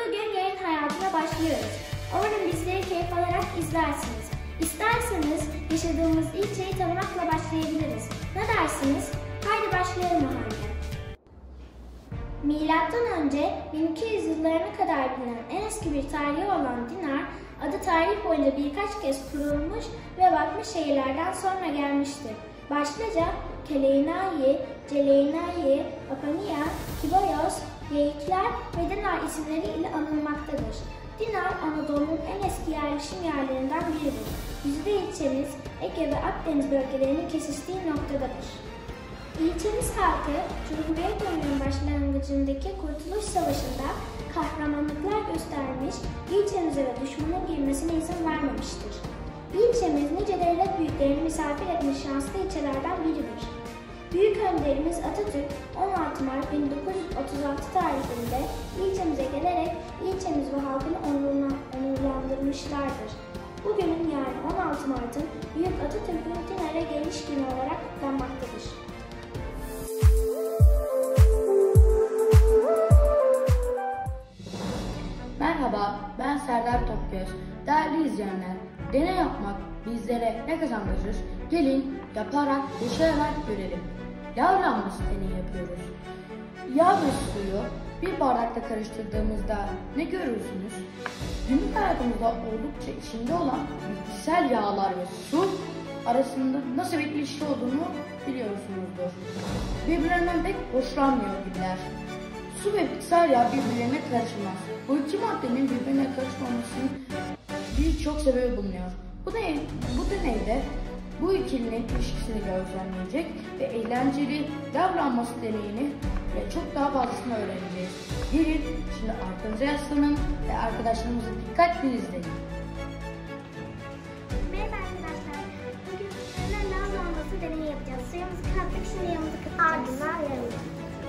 Bugün yayın hayatına başlıyoruz. Umarım bizleri keyif alarak izlersiniz. İsterseniz yaşadığımız ilçeyi tanımakla başlayabiliriz. Ne dersiniz? Haydi başlayalım o halde. Milattan önce 1200 yıllarına kadar bilinen en eski bir tarihi olan Dinar, adı tarih boyunca birkaç kez kurulmuş ve batmış şehirlerden sonra gelmiştir. Başlıca Keleinayi, Celeinayi, Apamia, Kiboyos, Geyikler ve Dinar isimleri ile anılmaktadır. Dinar, Anadolu'nun en eski yerleşim yerlerinden biridir. Yüzde ilçemiz Ege ve Akdeniz bölgelerinin kesiştiği noktadadır. İlçemiz halkı, Cumhuriyet döneminin başlangıcındaki Kurtuluş Savaşı'nda kahramanlıklar göstermiş, ilçemize ve düşmanın girmesine izin vermemiştir. İlçemiz nice devlet büyüklerini misafir etmiş şanslı ilçelerden biridir. Büyük önderimiz Atatürk 16 Mart 1936 tarihinde ilçemize gelerek ilçemiz ve halkını onurlandırmışlardır. Bugünün yani 16 Mart'ın Büyük Atatürk'ün Dinar'a geliş günü olarak kutlanmaktadır. Merhaba, ben Serdar Topgöz. Değerli izleyenler, deney yapmak bizlere ne kazandırır? Gelin yaparak, yaşayarak görelim. Yağ lambası deneyi yapıyoruz. Yağ ve suyu bir bardakta karıştırdığımızda ne görürsünüz? Günlük hayatımızda oldukça içinde olan bitkisel yağlar ve su arasında nasıl bir ilişki olduğunu biliyorsunuzdur. Birbirlerinden pek hoşlanmıyor gibiler. Su ve bitkisel yağ birbirlerine karışmaz. Bu iki maddenin birbirine karışmamasının birçok sebebi bulunuyor. Bu deneyde bu ikilinin ilişkisini gözlemleyecek ve eğlenceli davranması deneyini ve çok daha fazlasını öğreneceğiz. Gelin şimdi arkanıza yaslanın ve arkadaşlarımızı dikkatli izleyin. Merhaba arkadaşlar. Bugün sizlerle lav lambası deneyi yapacağız. Suyumuzu kattık, şimdi yağımızı katacağız. Ardından yağımızı.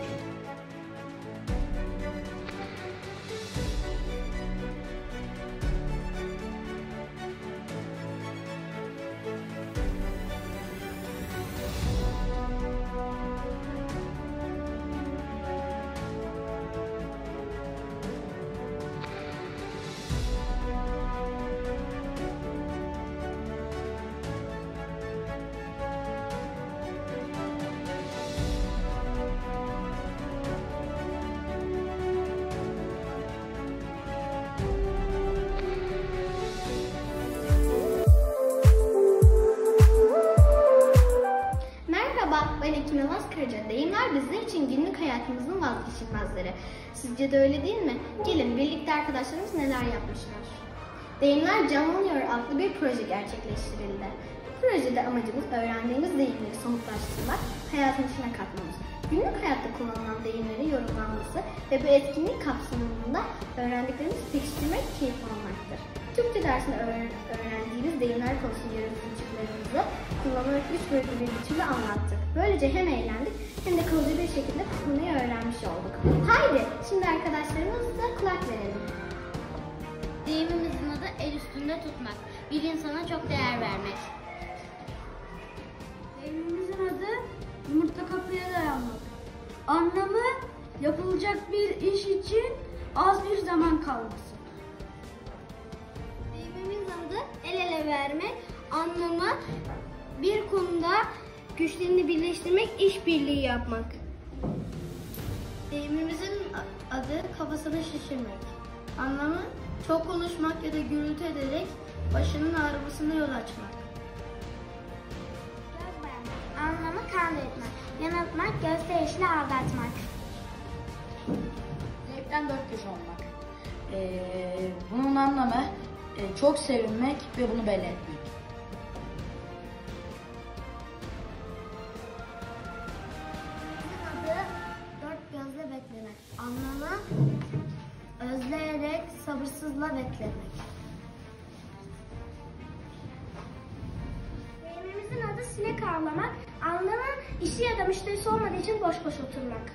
Ben Ekim Yılmaz Karaca. Deyimler bizler için günlük hayatımızın vazgeçilmezleri. Sizce de öyle değil mi? Gelin birlikte arkadaşlarımız neler yapmışlar. Deyimler Canlanıyor adlı bir proje gerçekleştirildi. Bu projede amacımız öğrendiğimiz deyimleri somutlaştırmak, hayatın içine katmamız. Günlük hayatta kullanılan deyimleri yorumlanması ve bu etkinlik kapsamında öğrendiklerimizi pekiştirmek, keyif almaktır. Türkçe dersinde öğrendiğimiz deyimler konusunda yaratıcılıklarımızı kullanarak 3 bölümlü bir biçimde anlattık. Böylece hem eğlendik hem de kalıcı bir şekilde kullanmayı öğrenmiş olduk. Haydi şimdi arkadaşlarımızla kulak verelim. Deyimimizin adı el üstünde tutmak. Bir insana çok değer vermek. Deyimimizin adı yumurta kapıya dayanmak. Anlamı yapılacak bir iş için az bir zaman kalması. Deyimimizin adı el ele vermek. Anlamı bir konuda güçlerini birleştirmek, işbirliği yapmak. Deyimimizin adı kafasını şişirmek. Anlamı çok konuşmak ya da gürültü ederek başının ağrımasına yol açmak. Göz boyamak. Anlamı kandırmak, yanıltmak, gösterişle aldatmak. Zevkten dört köşe olmak. Bunun anlamı çok sevinmek ve bunu belli etmek. Adı dört gözle beklemek. Anlamı özleyerek, sabırsızla beklemek. Deyimimizin adı sinek avlamak. Anlamı işi ya da müşterisi olmadığı için boş boş oturmak.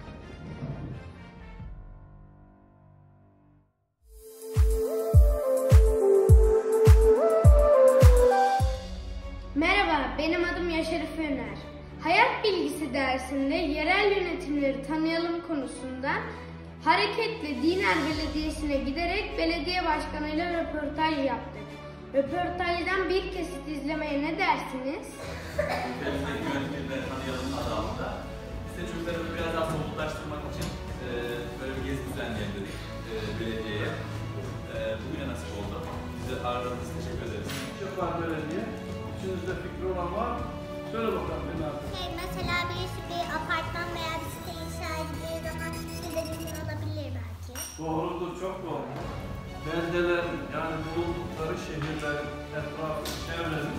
Merhaba, benim adım Yaşarif Öner. Hayat bilgisi dersinde yerel yönetimleri tanıyalım konusunda Hareketle Diner Belediyesi'ne giderek belediye başkanıyla röportaj yaptık. Röportajdan bir kesit izlemeye ne dersiniz? Ülkemizdeki yönetimleri tanıyalım adı altında. Biz de çocuklarımızı biraz daha somutlaştırmak için böyle bir gezi düzenleyelim dedik belediyeye. Bugüne nasip oldu. Size ağırladığınız için teşekkür ederiz. Çok var belediye. İçinizde fikri olan var. Söyle bakalım beni artık. Mesela birisi bir apartman veya bir site inşa edildiği zaman size mümkün olabilir belki. Doğrudur, çok doğru. Beldelerin, yani bulundukları şehirlerin, etrafı, çevrenin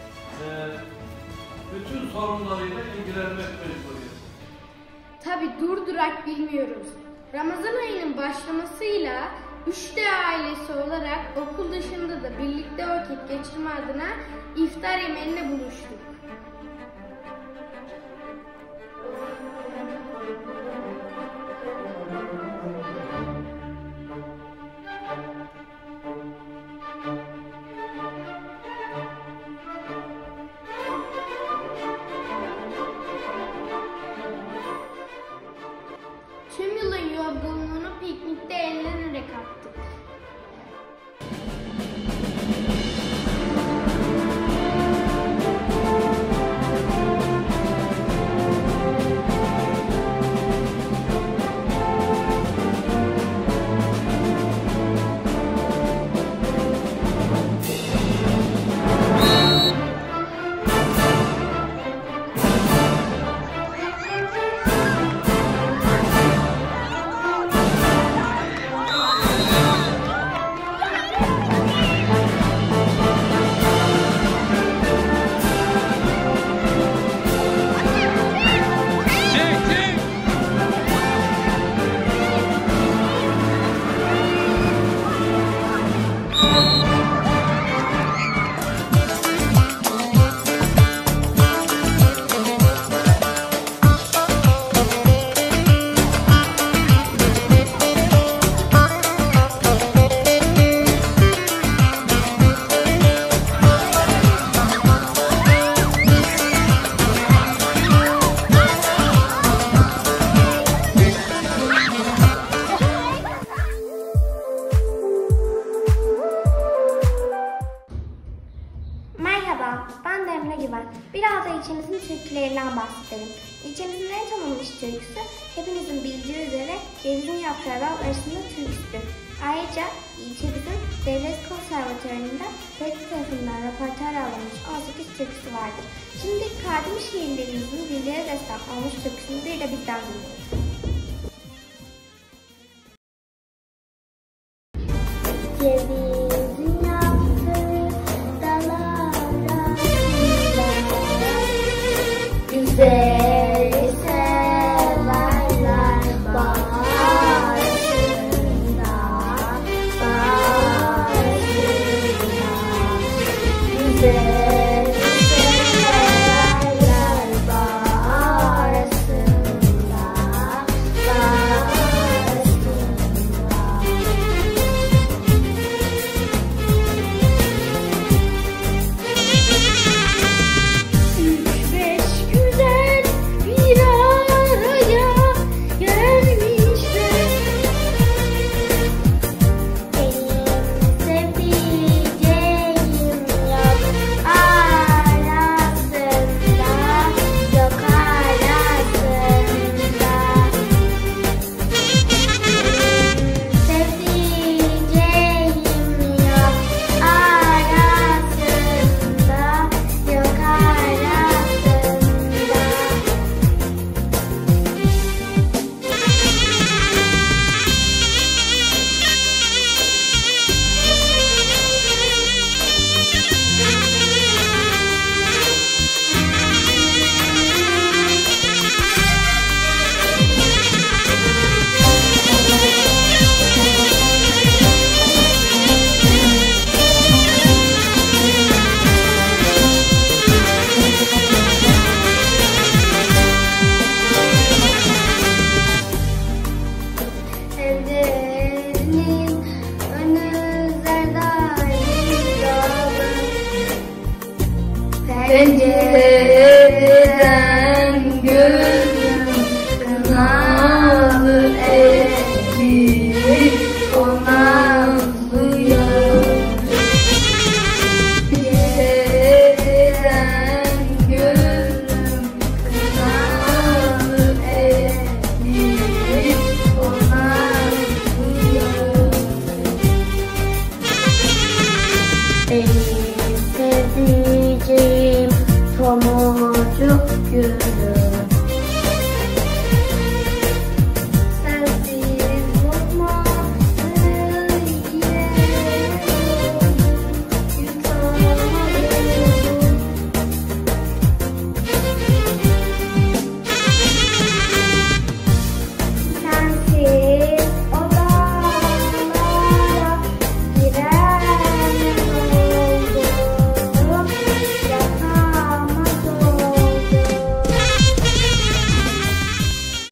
bütün sorunlarıyla ilgilenmek mecburiyeti. Tabi durdurak bilmiyoruz. Ramazan ayının başlamasıyla 3D ailesi olarak okul dışında da birlikte vakit geçirme adına iftar yemeğine buluştuk. Tüm yılın yorgunluğunu piknikte eğlenerek attık. Merhaba, ben Demre Güven. Biraz da ilçemizin türkülerinden bahsedelim. İlçemizin en tanınmış türküsü, hepinizin bildiği üzere Cevizin Yaprağı arasında türküsüdür. Ayrıca ilçemizin devlet konservatöründe TRT tarafından repertuar alınmış 18 türküsü vardır. Şimdi kardeş şehirlerimizin dillere destek olmuş türküsünü bir de bizden dinleyelim. Cevizin yaprağı dalara güzeli severler bağrısında, güzeli severler bağrısında, pencereden gül